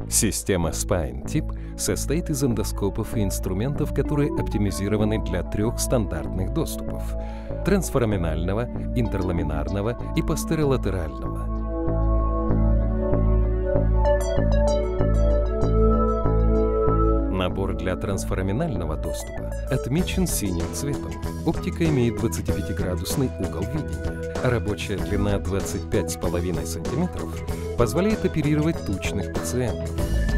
Система Spine-Tip состоит из эндоскопов и инструментов, которые оптимизированы для 3 стандартных доступов – трансфораминального, интерламинарного и постеролатерального. Набор для трансфораминального доступа отмечен синим цветом. Оптика имеет 25-градусный угол видения, а рабочая длина 25,5 см позволяет оперировать тучных пациентов.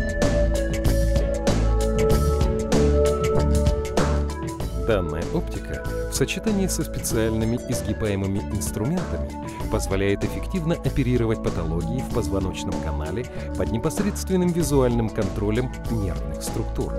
Данная оптика в сочетании со специальными изгибаемыми инструментами позволяет эффективно оперировать патологии в позвоночном канале под непосредственным визуальным контролем нервных структур.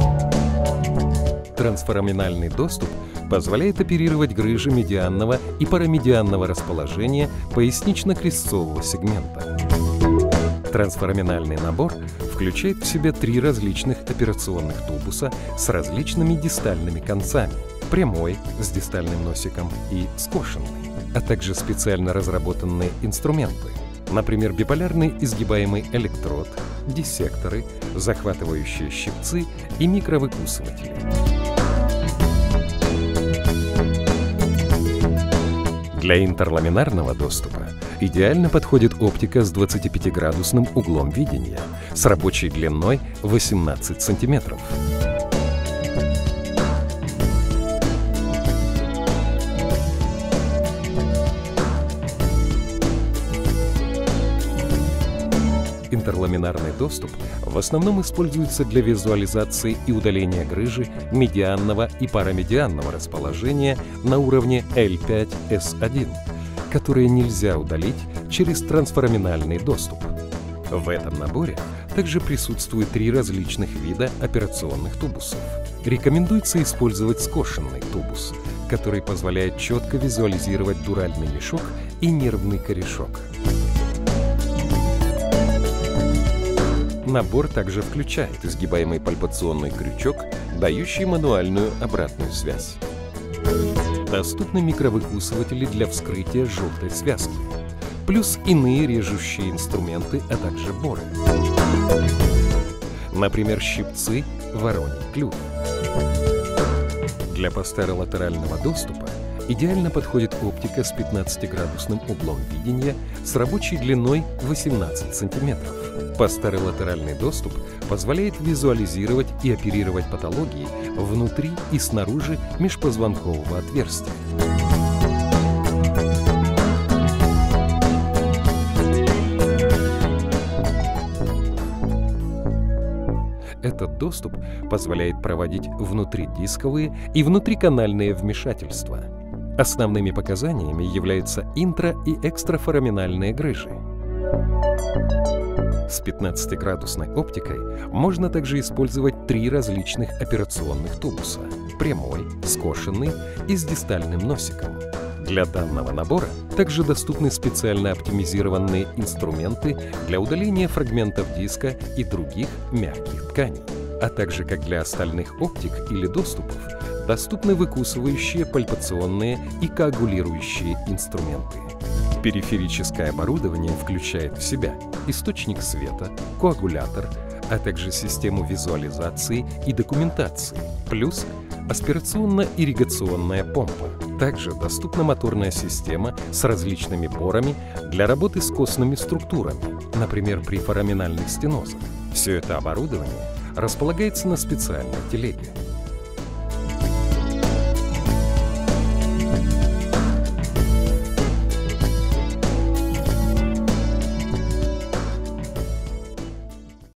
Трансфораминальный доступ позволяет оперировать грыжи медианного и парамедианного расположения пояснично-крестцового сегмента. Трансфораминальный набор включает в себя 3 различных операционных тубуса с различными дистальными концами – прямой с дистальным носиком и скошенный, а также специально разработанные инструменты, например, биполярный изгибаемый электрод, диссекторы, захватывающие щипцы и микровыкусыватели. Для интерламинарного доступа идеально подходит оптика с 25-градусным углом видения с рабочей длиной 18 см. Интерламинарный доступ в основном используется для визуализации и удаления грыжи медианного и парамедианного расположения на уровне L5-S1, которые нельзя удалить через трансфораминальный доступ. В этом наборе также присутствует 3 различных вида операционных тубусов. Рекомендуется использовать скошенный тубус, который позволяет четко визуализировать дуральный мешок и нервный корешок. Набор также включает изгибаемый пальпационный крючок, дающий мануальную обратную связь. Доступны микровыкусыватели для вскрытия желтой связки, плюс иные режущие инструменты, а также боры. Например, щипцы «Вороний клюв». Для постеролатерального доступа идеально подходит оптика с 15-градусным углом видения с рабочей длиной 18 см. Постеролатеральный доступ позволяет визуализировать и оперировать патологии внутри и снаружи межпозвонкового отверстия. Этот доступ позволяет проводить внутридисковые и внутриканальные вмешательства. Основными показаниями являются интра- и экстрафораминальные грыжи. С 15-градусной оптикой можно также использовать 3 различных операционных тубуса – прямой, скошенный и с дистальным носиком. Для данного набора также доступны специально оптимизированные инструменты для удаления фрагментов диска и других мягких тканей, а также, как для остальных оптик или доступов, доступны выкусывающие, пальпационные и коагулирующие инструменты. Периферическое оборудование включает в себя источник света, коагулятор, а также систему визуализации и документации, плюс аспирационно-ирригационная помпа. Также доступна моторная система с различными борами для работы с костными структурами, например, при фораминальных стенозах. Все это оборудование располагается на специальной телеге.